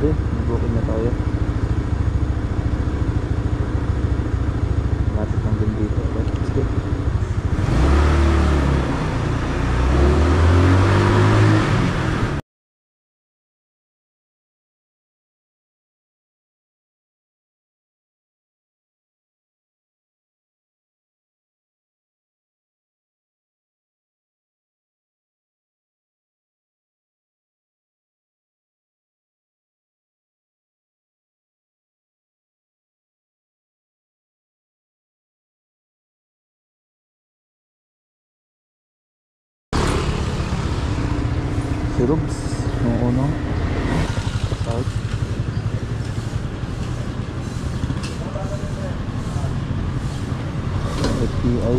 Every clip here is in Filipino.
din. Booking na tayo. Lapit lang din dito. Let's go. Si Rubs, yung unang South. FPI.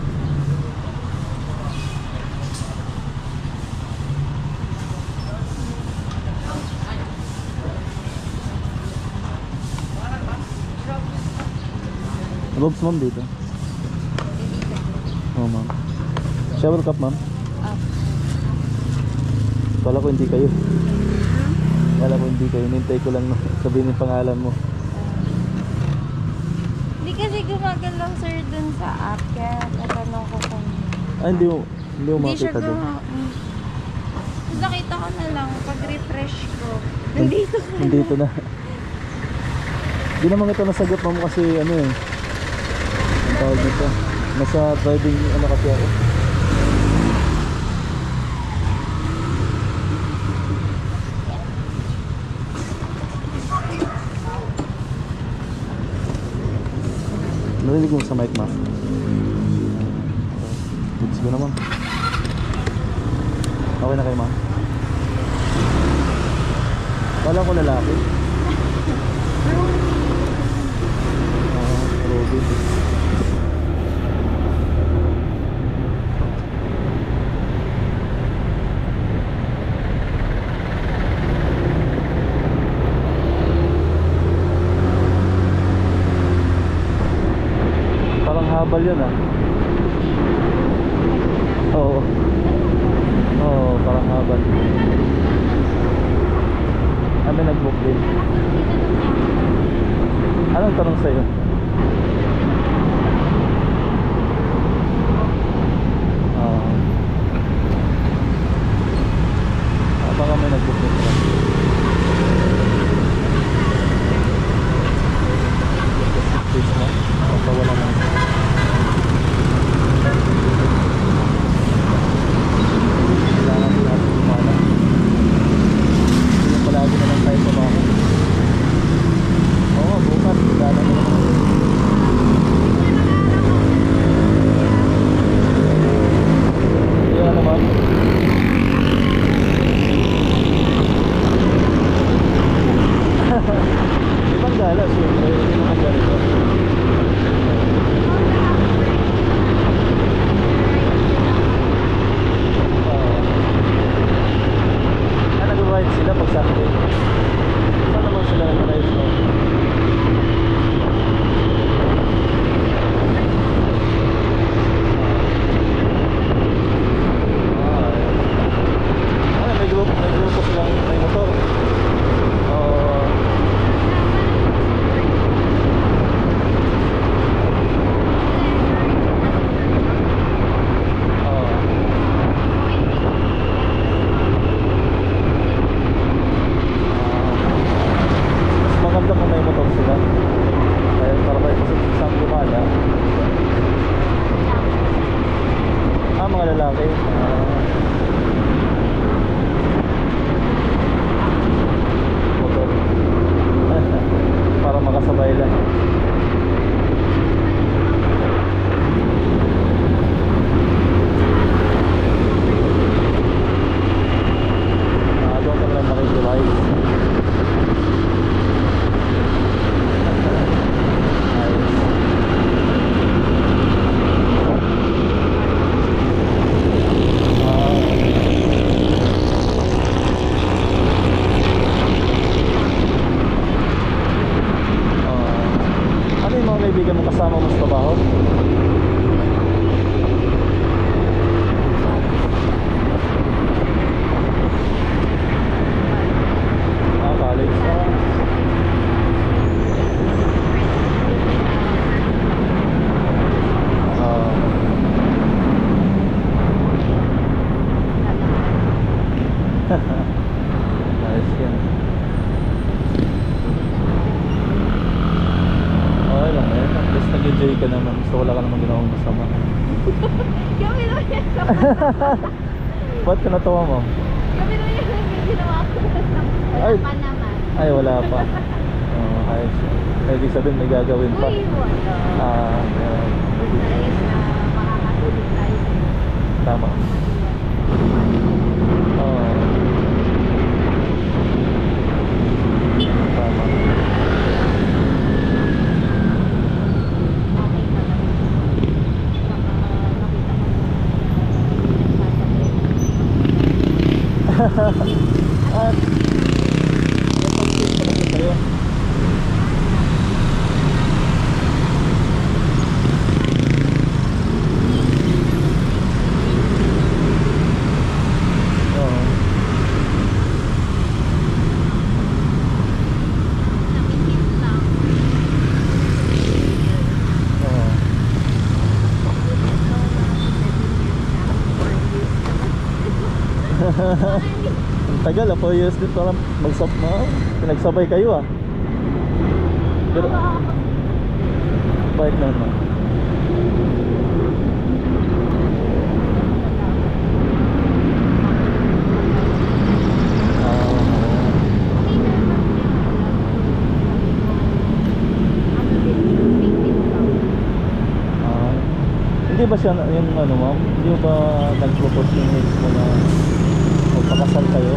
Rubs, ma'am, dito. Oh, ma'am. Shower cup, ma'am. Kala ko hindi kayo. Kala ko hindi kayo. Nintay ko lang sabihin yung pangalan mo. Hindi kasi gumagalaw sir dun sa app. Kaya natanong ko kung... Hindi mo Hindi siya makita dun. Nakita ko na lang pag-refresh ko. Nandito ka na. Nandito na. Hindi naman kita nasagot, ma'am, kasi ano eh. Ang tawag nito. Nasa driving ano kasi ako. Narinig mo sa mic, ma'am. Let's go naman. Okay na kayo, ma'am? Kala ko lalaki. Ruby. Habal yun ah. Oo. Oo, parang habal. Kami nag-book din. Anong tanong sa'yo? Baka may nag-book din sila. Please na. Baka wala na. Palagi na lang tayo sa bahay. Oo, bukas wala na naman. Kaya naman ibang gala siyempre. Ibang gala ito. Nag-ride sila pag Saturday. Saan naman sila nag-ride no? May grupo silang may motor. Maganda kung may motor sila. Kaya para may isang gumala. Mga lalaki. Motor. Para makasabay lang. Doon ka lang makikirize. Kaibigan mo kasama mo sa trabaho? College. Nice yan. Okay lang yan. At least nag-enjoy ka naman. So wala ka naman ginawang masama. Kami naman yan. Ba't ka natawa mo? Kami naman yan. Yung ginawa ko. Wala Ay. pa naman. Ay, wala pa. Ayos. Ibig sabihin may gagawin pa. Uy, wala. Ayan. Basta is na makakatulog tayo sa iyo. Tama. Oo. Tama. Okay ka lang. Baka makita mo. At napag-tip pa kasi tayo. Oo. Nakikip lang. Oo. Ang tagal 4 years din parang pinagsabay kayo Pero bait naman. Hindi ba siya yung ano ma'am? Hindi ba nag-propose yung ex mo na magpakasal kayo?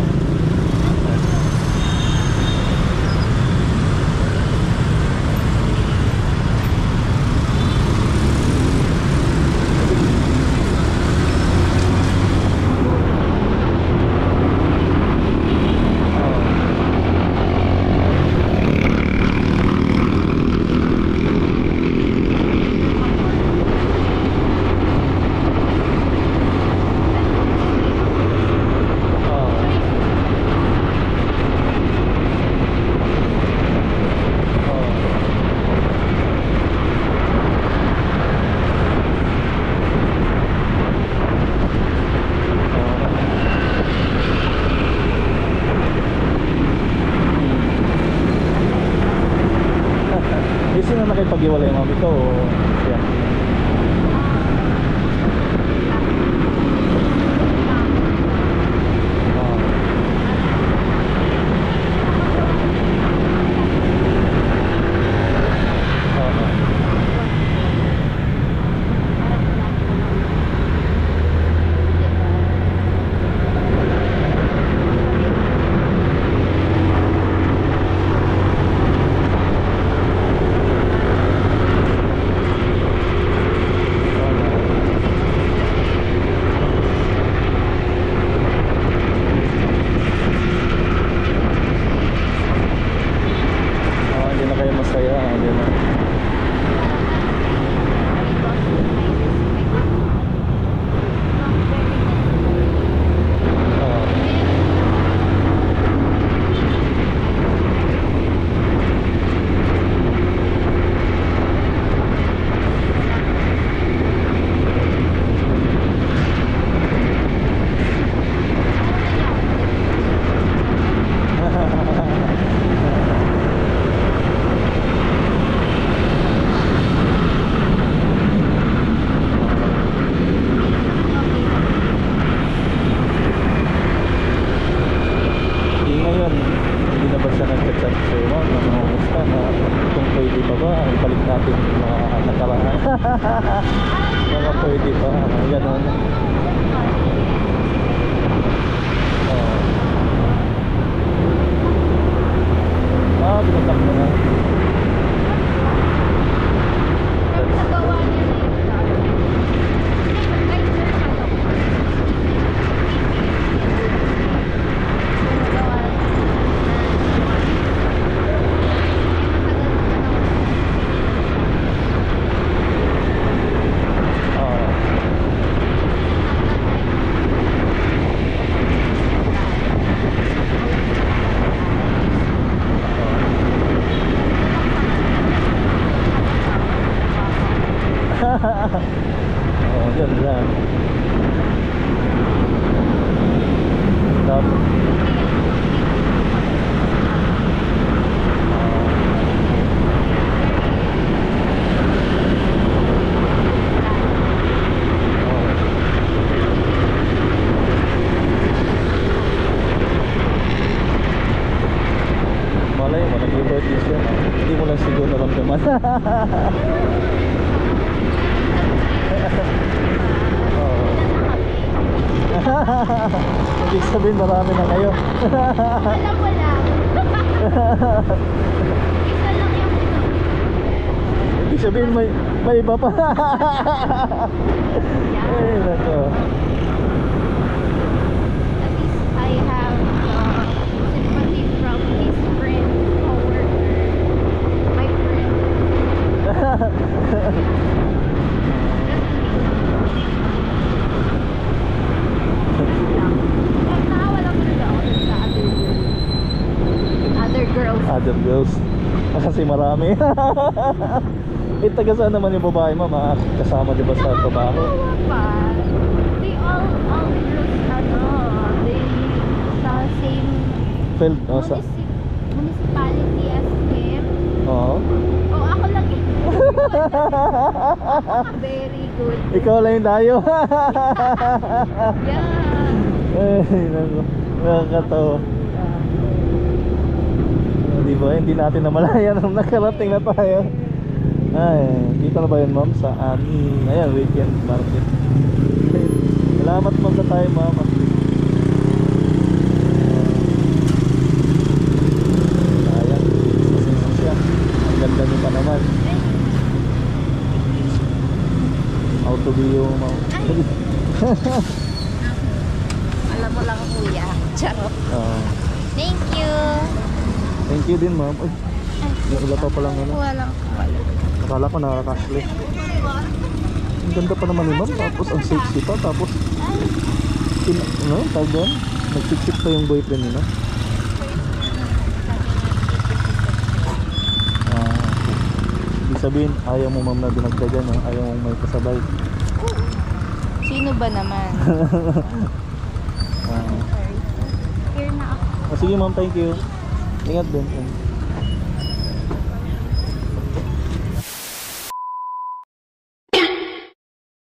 Sino na nakipag-iwalay ma'am? Ikaw o siya? Oo. Ibig sabihin marami na kayo. Alam mo lang. Isa lang yung Ibig sabihin may iba pa. Ay, nako. At least I have sympathy from his friend, coworker, my friend. Nakawa lang talaga ako dun sa other girls. Other girls. Kasi marami. Eh, taga saan naman yung babae, ma'am? Ah, kasama di ba sa trabaho? Nakakatawa pa. They all girls, they sa same Field, no? Sa... municipality as him. Oo. Oh, ako lang eh. Very good. Ikaw lang yung dayo. Yeah. Ay, nako. Nakakatawa. Di ba? Hindi natin namalayan nung nakarating na tayo. Ay, dito na ba yun, ma'am? Sa Ani. Ayan, weekend market. Salamat, ma'am, sa tayo, ma'am. Ayan, kasi siya. Ang ganda niyo pa naman. Auto view, ma'am. Alam mo lang, kuya. Charot. Thank you. Thank you din, ma'am. Ay, wala pa palang ano. Walang wala. Akala ko nakaka-cashless. Ang ganda pa naman ni ma'am. Tapos ang sexy pa. Tapos ano, tawag doon? Nagsiksik pa yung boyfriend nila. Ibig sabihin, ayaw mo ma'am na dinagdagan, no? Ayaw mong may kasabay. Sino ba naman? Ah. Here na ako. Sige ma'am, thank you. Ingat din.